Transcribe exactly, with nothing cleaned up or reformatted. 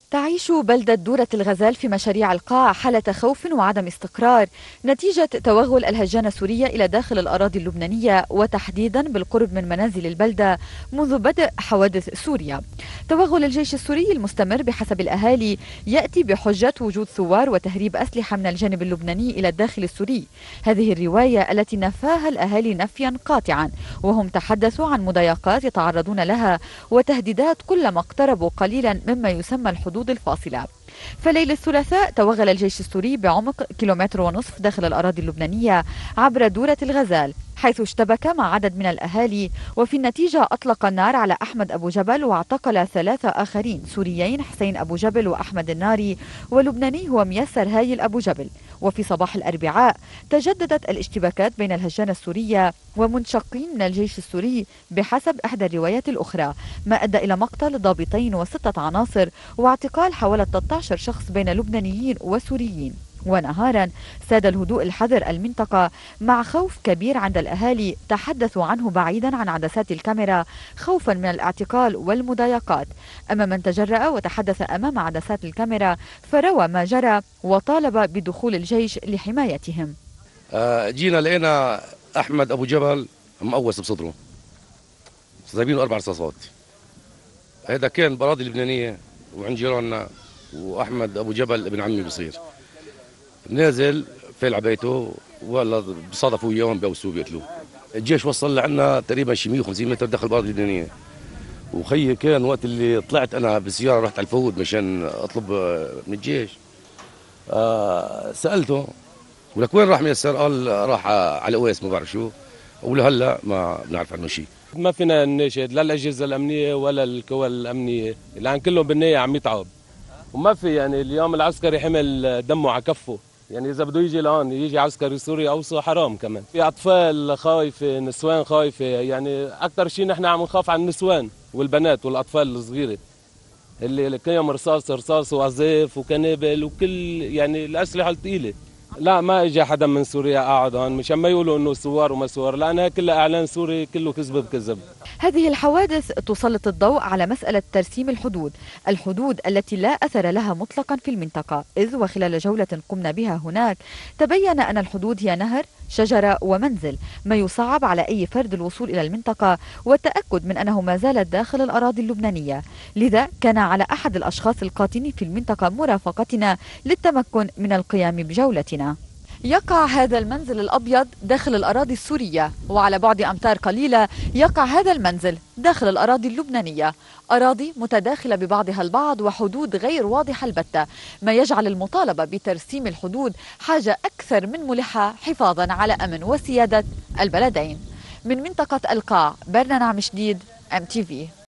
تعيش بلدة دورة الغزال في مشاريع القاع حالة خوف وعدم استقرار نتيجة توغل الهجان السورية إلى داخل الأراضي اللبنانية، وتحديدا بالقرب من منازل البلدة منذ بدء حوادث سوريا. توغل الجيش السوري المستمر بحسب الأهالي يأتي بحجة وجود ثوار وتهريب أسلحة من الجانب اللبناني إلى الداخل السوري. هذه الرواية التي نفاها الأهالي نفيا قاطعا، وهم تحدثوا عن مضايقات يتعرضون لها وتهديدات كلما اقتربوا قليلا مما يسمى الحدود الفاصلة. فليل الثلاثاء توغل الجيش السوري بعمق كيلومتر ونصف داخل الأراضي اللبنانية عبر دورة الغزال، حيث اشتبك مع عدد من الأهالي، وفي النتيجة أطلق النار على أحمد أبو جبل واعتقل ثلاثة آخرين سوريين، حسين أبو جبل وأحمد الناري، ولبناني هو ميسر هايل أبو جبل. وفي صباح الأربعاء تجددت الاشتباكات بين الهجان السورية ومنشقين من الجيش السوري بحسب إحدى الروايات الأخرى، ما أدى إلى مقتل ضابطين وستة عناصر واعتقال حوالي ثلاثة عشر شخص بين لبنانيين وسوريين. ونهارا ساد الهدوء الحذر المنطقة مع خوف كبير عند الأهالي تحدثوا عنه بعيدا عن عدسات الكاميرا، خوفا من الاعتقال والمضايقات. أما من تجرأ وتحدث أمام عدسات الكاميرا فروى ما جرى وطالب بدخول الجيش لحمايتهم. آه جينا لقينا أحمد أبو جبل مقوس بصدره، صايبينه أربع رصاصات. هذا كان بأراضي لبنانية وعند جيراننا، وأحمد أبو جبل ابن عمي بصير. نازل فال على بيته ولا بصادفوا اياهم بيوسوه بيقتلوه. الجيش وصل لعنا تقريبا شي مية وخمسين متر داخل الارض اللبنانيه. وخيي كان وقت اللي طلعت انا بالسياره رحت على الفود مشان اطلب من الجيش. آه سالته ولك وين راح ميسر؟ قال راح على اويس ما بعرف شو، ولهلا ما بنعرف عنه شيء. ما فينا نناشد لا الاجهزه الامنيه ولا القوى الامنيه، لان كلهم بالنيه عم يتعب، وما في يعني اليوم العسكري حمل دمه على كفه. يعني إذا بده يجي لهون يجي عسكري سوري أوصى حرام كمان. في أطفال خايفة، نسوان خايفة، يعني أكثر شيء نحن عم نخاف عن النسوان والبنات والأطفال الصغيرة اللي كلهم رصاص رصاص وعزاف وكنابل وكل يعني الأسلحة الثقيلة. لا ما اجى حدا من سوريا قاعد هون مشان ما يقولوا انه سوار وما سوار، لانها كلها اعلان سوري كله كذب بكذب. هذه الحوادث تسلط الضوء على مسألة ترسيم الحدود، الحدود التي لا أثر لها مطلقا في المنطقة، إذ وخلال جولة قمنا بها هناك تبين أن الحدود هي نهر، شجرة ومنزل، ما يصعب على أي فرد الوصول إلى المنطقة والتأكد من أنه ما زالت داخل الأراضي اللبنانية. لذا كان على أحد الأشخاص القاطنين في المنطقة مرافقتنا للتمكن من القيام بجولتنا. يقع هذا المنزل الأبيض داخل الأراضي السورية، وعلى بعد أمتار قليلة يقع هذا المنزل داخل الأراضي اللبنانية، أراضي متداخلة ببعضها البعض وحدود غير واضحة البتة، ما يجعل المطالبة بترسيم الحدود حاجة أكثر من ملحة حفاظا على أمن وسيادة البلدين. من منطقة القاع، برنا نعم شديد، إم تي في.